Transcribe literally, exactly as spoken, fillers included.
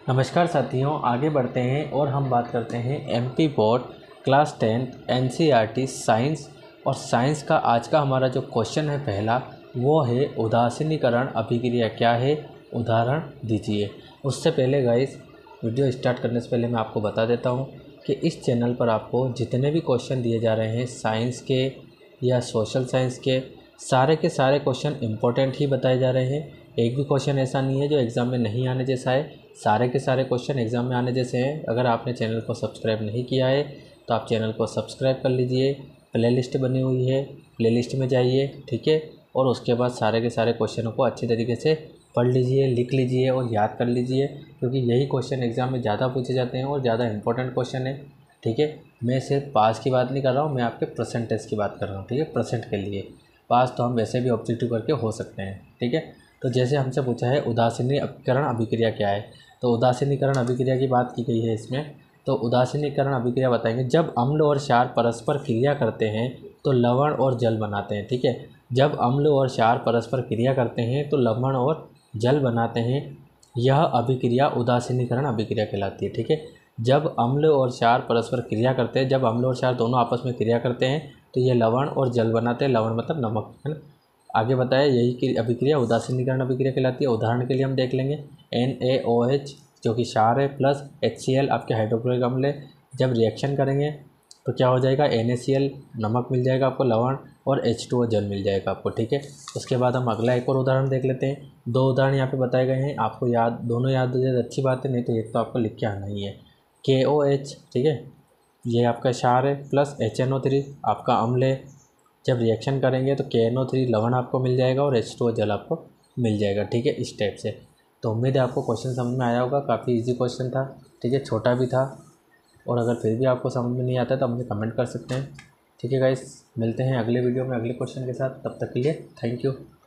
नमस्कार साथियों, आगे बढ़ते हैं और हम बात करते हैं MP board class tenth NCERT science. और साइंस का आज का हमारा जो क्वेश्चन है पहला, वो है उदासीनीकरण अभिक्रिया क्या है, उदाहरण दीजिए। उससे पहले गाइस, वीडियो स्टार्ट करने से पहले मैं आपको बता देता हूँ कि इस चैनल पर आपको जितने भी क्वेश्चन दिए जा रहे हैं साइंस के या सोशल साइंस के, सारे के सारे क्वेश्चन इम्पोर्टेंट ही बताए जा रहे हैं। एक भी क्वेश्चन ऐसा नहीं है जो एग्ज़ाम में नहीं आने जैसा है, सारे के सारे क्वेश्चन एग्ज़ाम में आने जैसे हैं। अगर आपने चैनल को सब्सक्राइब नहीं किया है तो आप चैनल को सब्सक्राइब कर लीजिए। प्लेलिस्ट बनी हुई है, प्लेलिस्ट में जाइए, ठीक है। और उसके बाद सारे के सारे क्वेश्चनों को अच्छी तरीके से पढ़ लीजिए, लिख लीजिए और याद कर लीजिए, क्योंकि यही क्वेश्चन एग्ज़ाम में ज़्यादा पूछे जाते हैं और ज़्यादा इंपॉर्टेंट क्वेश्चन है, ठीक है। मैं सिर्फ पास की बात नहीं कर रहा हूँ, मैं आपके परसेंटेज की बात कर रहा हूँ, ठीक है। परसेंट के लिए पास तो हम वैसे भी ऑब्जेक्टिव करके हो सकते हैं, ठीक है। तो जैसे हमसे पूछा है उदासीनीकरण अभिक्रिया क्या है, तो उदासीनीकरण अभिक्रिया की बात की गई है इसमें। तो उदासीनीकरण अभिक्रिया बताएंगे, जब अम्ल और क्षार परस्पर क्रिया करते हैं तो लवण और जल बनाते हैं, ठीक है। जब अम्ल और क्षार परस्पर क्रिया करते हैं तो लवण और जल बनाते हैं, यह अभिक्रिया उदासीनीकरण अभिक्रिया कहलाती है, ठीक है। जब अम्ल और क्षार परस्पर क्रिया करते हैं, जब अम्ल और क्षार दोनों आपस में क्रिया करते हैं तो ये लवण और जल बनाते हैं। लवण मतलब नमक, है ना। आगे बताया यही अभिक्रिया उदासीनीकरण अभिक्रिया कहलाती है। उदाहरण के लिए हम देख लेंगे एन ए ओ एच जो कि क्षार है प्लस एच सी एल आपके हाइड्रोक्लोरिक अम्ल है। जब रिएक्शन करेंगे तो क्या हो जाएगा, एन ए सी एल नमक मिल जाएगा आपको, लवण, और एच टू ओ जल मिल जाएगा आपको, ठीक है। उसके बाद हम अगला एक और उदाहरण देख लेते हैं। दो उदाहरण यहाँ पे बताए गए हैं, आपको याद दोनों याद हो जाए अच्छी बात है, नहीं तो एक तो आपको लिख के आना ही है। के ओ एच, ठीक है, ये आपका क्षार है plus H N O three आपका अम्ल है। जब रिएक्शन करेंगे तो के एन ओ थ्री लवण आपको मिल जाएगा और एच टू ओ जल आपको मिल जाएगा, ठीक है, इस टाइप से। तो उम्मीद है आपको क्वेश्चन समझ में आया होगा। काफ़ी इजी क्वेश्चन था, ठीक है, छोटा भी था। और अगर फिर भी आपको समझ में नहीं आता है तो आप मुझे कमेंट कर सकते हैं, ठीक है गाइस। मिलते हैं अगले वीडियो में अगले क्वेश्चन के साथ, तब तक के लिए थैंक यू।